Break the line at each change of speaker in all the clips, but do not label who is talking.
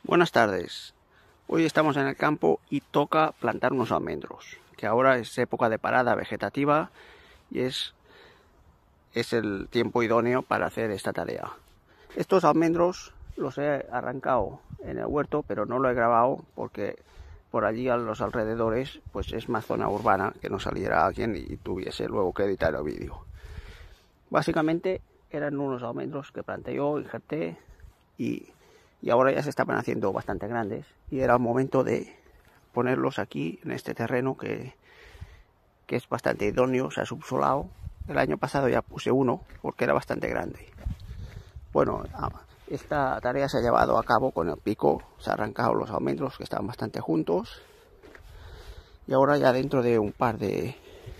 Buenas tardes. Hoy estamos en el campo y toca plantar unos almendros, que ahora es época de parada vegetativa y es el tiempo idóneo para hacer esta tarea. Estos almendros los he arrancado en el huerto, pero no lo he grabado porque por allí a los alrededores pues es más zona urbana, que no saliera alguien y tuviese luego que editar el vídeo. Básicamente eran unos almendros que planté yo, injerté y ahora ya se estaban haciendo bastante grandes y era el momento de ponerlos aquí en este terreno que es bastante idóneo, se ha subsolado. El año pasado ya puse uno porque era bastante grande. Bueno, esta tarea se ha llevado a cabo con el pico, se han arrancado los almendros que estaban bastante juntos y ahora ya dentro de un par de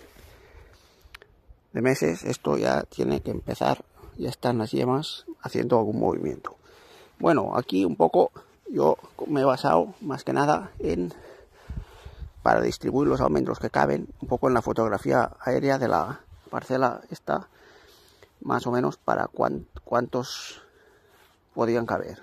meses esto ya tiene que empezar, ya están las yemas haciendo algún movimiento. Bueno, aquí un poco yo me he basado más que nada para distribuir los almendros que caben, un poco en la fotografía aérea de la parcela esta, más o menos para cuántos podían caber.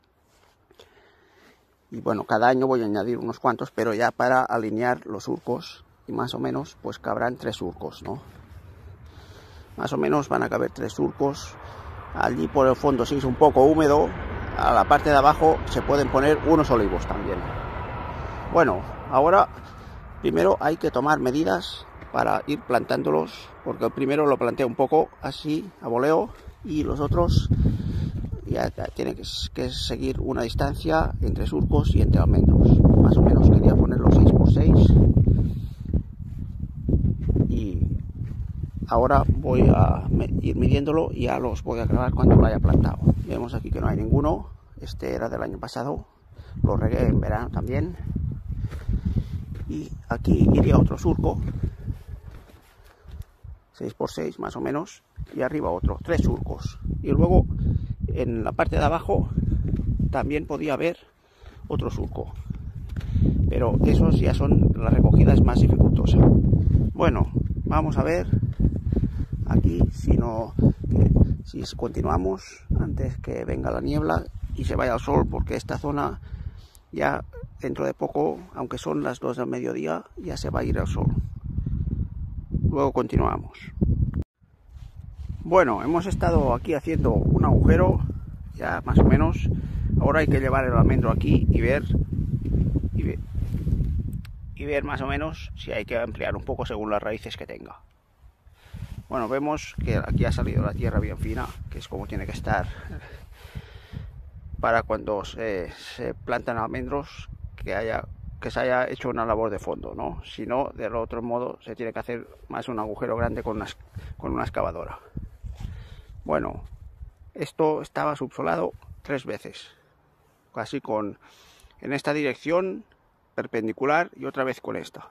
Y bueno, cada año voy a añadir unos cuantos, pero ya para alinear los surcos, y más o menos pues cabrán 3 surcos, ¿no? Más o menos van a caber 3 surcos. Allí por el fondo, si es un poco húmedo, a la parte de abajo se pueden poner unos olivos también. Bueno, ahora primero hay que tomar medidas para ir plantándolos, porque el primero lo planté un poco así a voleo y los otros ya tiene que seguir una distancia entre surcos y entre almendros. Más o menos quería ponerlos 6x6 y ahora voy a ir midiéndolo y ya los voy a grabar cuando lo haya plantado. Vemos aquí que no hay ninguno. Este era del año pasado. Lo regué en verano también. Y aquí iría otro surco. 6x6 más o menos. Y arriba otro. 3 surcos. Y luego en la parte de abajo también podía haber otro surco. Pero esos ya son, la recogida es más dificultosa. Bueno, vamos a ver aquí si continuamos antes que venga la niebla y se vaya al sol, porque esta zona ya dentro de poco, aunque son las 2 del mediodía, ya se va a ir al sol. Luego continuamos. Bueno, hemos estado aquí haciendo un agujero ya más o menos. Ahora hay que llevar el almendro aquí y ver más o menos si hay que ampliar un poco según las raíces que tenga. Bueno, vemos que aquí ha salido la tierra bien fina, que es como tiene que estar para cuando se plantan almendros, que se haya hecho una labor de fondo, ¿no? Si no, del otro modo se tiene que hacer más un agujero grande con una excavadora. Bueno, esto estaba subsolado 3 veces, casi en esta dirección perpendicular y otra vez con esta.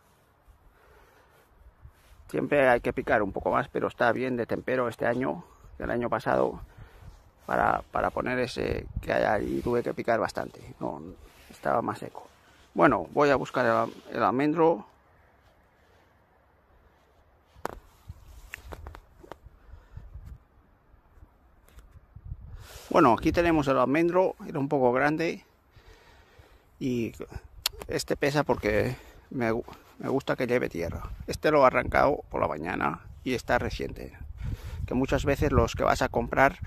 Siempre hay que picar un poco más, pero está bien de tempero este año, del año pasado, para poner ese que hay ahí tuve que picar bastante, no, estaba más seco. Bueno, voy a buscar el almendro. Bueno, aquí tenemos el almendro, era un poco grande y este pesa porque me gusta que lleve tierra. Este lo he arrancado por la mañana y está reciente, que muchas veces los que vas a comprar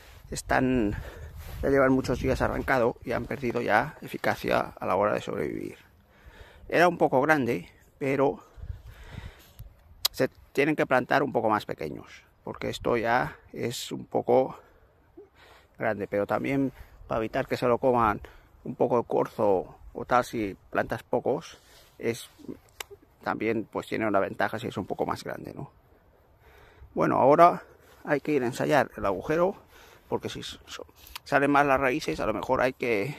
ya llevan muchos días arrancado y han perdido ya eficacia a la hora de sobrevivir. Era un poco grande, pero se tienen que plantar un poco más pequeños, porque esto ya es un poco grande, pero también para evitar que se lo coman un poco de corzo o tal, si plantas pocos, también pues tiene una ventaja si es un poco más grande, ¿no? Bueno, ahora hay que ir a ensayar el agujero, porque si salen más las raíces, a lo mejor hay que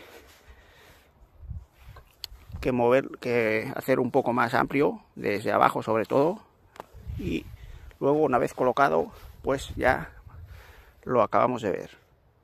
hacer un poco más amplio, desde abajo sobre todo, y luego una vez colocado, pues ya lo acabamos de ver.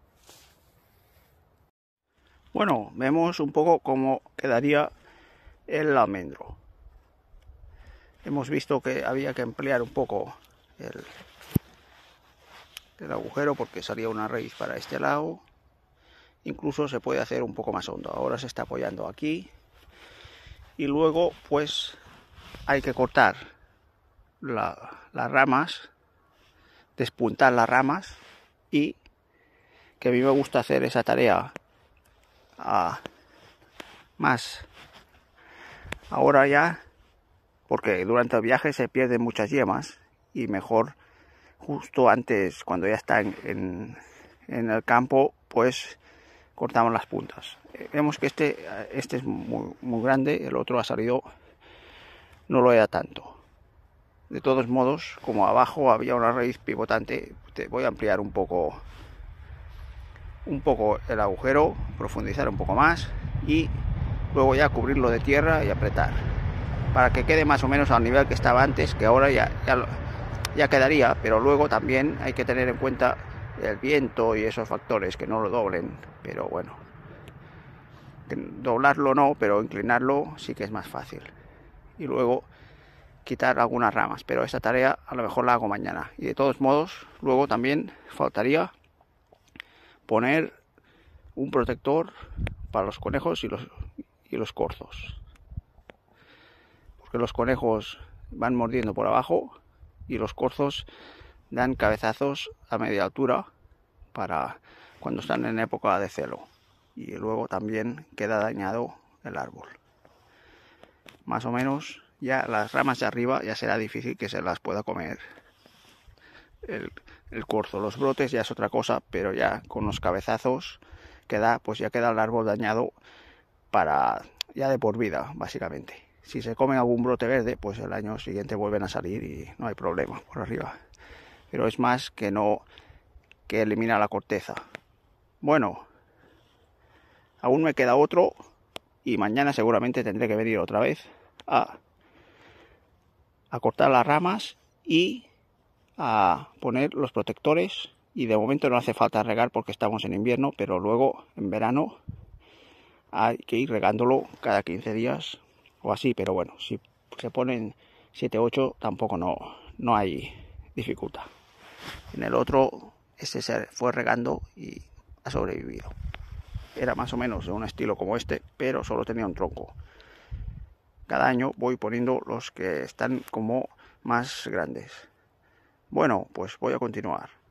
Bueno, vemos un poco cómo quedaría el almendro. Hemos visto que había que ampliar un poco el agujero porque salía una raíz para este lado incluso se puede hacer un poco más hondo. Ahora se está apoyando aquí y luego pues hay que cortar las ramas, despuntar las ramas, y que a mí me gusta hacer esa tarea más ahora ya, porque durante el viaje se pierden muchas yemas y mejor justo antes, cuando ya está en el campo, pues cortamos las puntas. Vemos que este es muy grande, el otro ha salido, no lo era tanto. De todos modos, como abajo había una raíz pivotante, te voy a ampliar un poco el agujero, profundizar un poco más y luego ya cubrirlo de tierra y apretar para que quede más o menos al nivel que estaba antes, que ahora ya quedaría, pero luego también hay que tener en cuenta el viento y esos factores, que no lo doblen, pero bueno, doblarlo no, pero inclinarlo sí que es más fácil. Y luego quitar algunas ramas, pero esa tarea a lo mejor la hago mañana. Y de todos modos, luego también faltaría poner un protector para los conejos y los corzos, porque los conejos van mordiendo por abajo y los corzos dan cabezazos a media altura para cuando están en época de celo, y luego también queda dañado el árbol. Más o menos ya las ramas de arriba ya será difícil que se las pueda comer el corzo. Los brotes ya es otra cosa, pero ya con los cabezazos que da, pues ya queda el árbol dañado para ya de por vida, básicamente. Si se comen algún brote verde, pues el año siguiente vuelven a salir y no hay problema por arriba. Pero es más que no que elimina la corteza. Bueno, aún me queda otro y mañana seguramente tendré que venir otra vez a cortar las ramas y a poner los protectores. Y de momento no hace falta regar porque estamos en invierno, pero luego en verano hay que ir regándolo cada 15 días o así. Pero bueno, si se ponen 7 o 8 tampoco no hay dificultad. En el otro ese se fue regando y ha sobrevivido. Era más o menos de un estilo como este, pero solo tenía un tronco. Cada año voy poniendo los que están como más grandes. Bueno, pues voy a continuar.